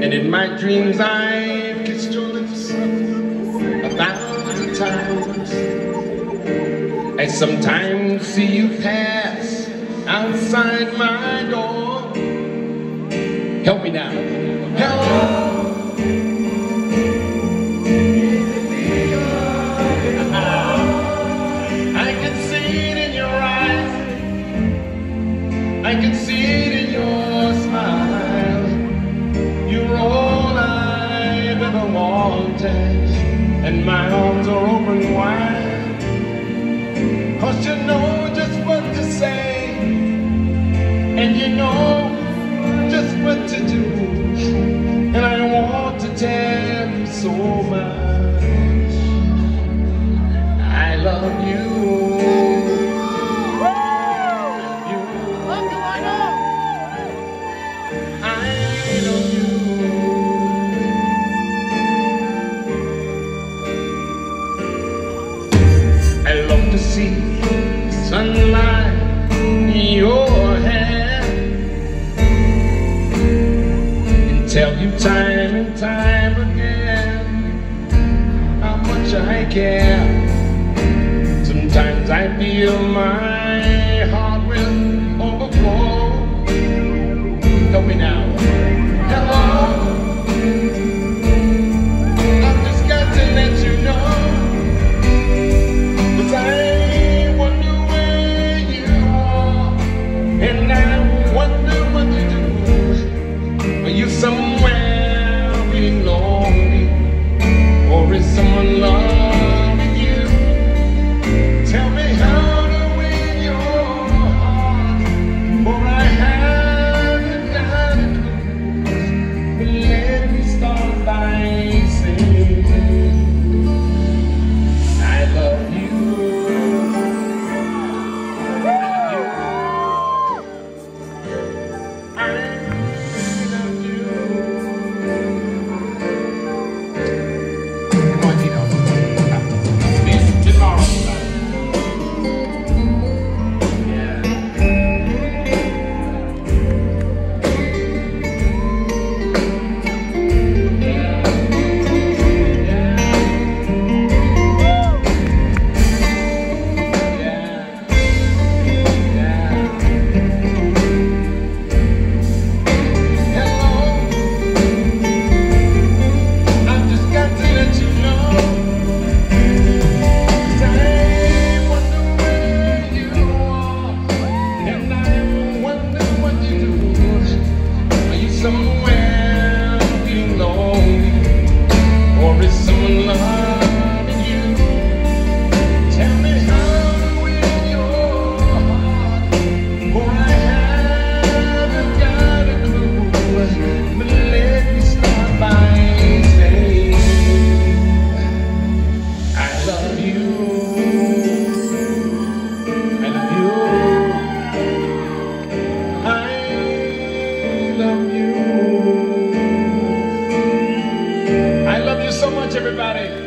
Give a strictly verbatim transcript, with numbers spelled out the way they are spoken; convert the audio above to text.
And in my dreams I've kissed your lips a thousand times. I sometimes see you pass outside my door. Help me now. Hello. I can see it in your eyes. I can see it in your smile. You're all I've ever wanted, and my arms are open wide. 'Cause you know just what to say, and you know just what to do. And I want to tell you so much. I love you. I love to see sunlight in your hair, and tell you time and time again how much I care. Sometimes I feel my heart will overflow. Help me now. Hello. I've just got to let you know. Somewhere being lonely, or is someone loving you? Tell me how to win your heart, for I haven't got a clue. But let me start by saying I love you. I love you. Somewhere being lonely, or is someone loving you? Tell me how to win your heart, for I haven't got a clue. But let me start by saying I love you. I love you. I love you. I love you so much, everybody.